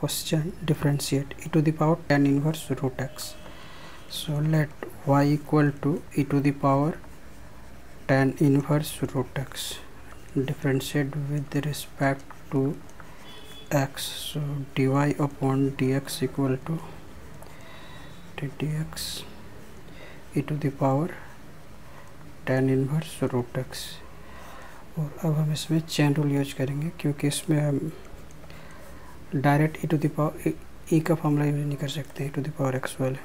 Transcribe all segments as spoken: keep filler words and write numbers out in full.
question differentiate e to the power tan inverse root x. So let y equal to e to the power tan inverse root x, differentiate with respect to x. So dy upon dx equal to dx e to the power tan inverse root x. और अब हम इसमें chain rule use करेंगे क्योंकि इसमें हम direct e to the power e का formula use नहीं कर सकते e to the power x वाले.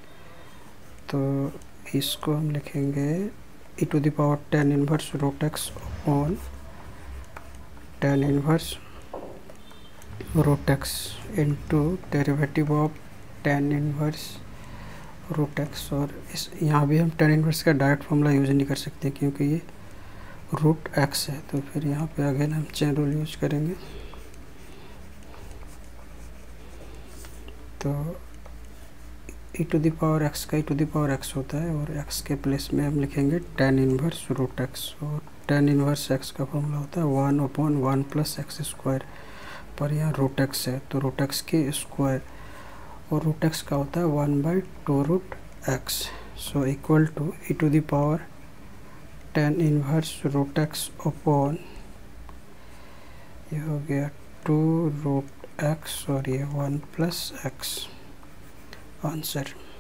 तो इसको हम लिखेंगे e to the power tan inverse root x upon tan inverse root x into derivative of tan inverse root x. और इस यहाँ भी हम टेन इनवर्स का डायरेक्ट फॉर्मूला यूज नहीं कर सकते क्योंकि ये रूट एक्स है. तो फिर यहाँ पे अगेन हम चेन रूल यूज करेंगे. तो e to the power x का e to the power x होता है और एक्स के प्लेस में हम लिखेंगे टेन इनवर्स रूट एक्स. और टेन इनवर्स एक्स का फॉर्मूला होता है one upon one plus x square. पर यहाँ रूट एक्स है तो रूट एक्स के स्क्वायर और रूट एक्स का होता है one by two root x. So equal to e to the power tan inverse root x upon ये हो गया टू रूट एक्स और ये वन प्लस एक्स. आंसर.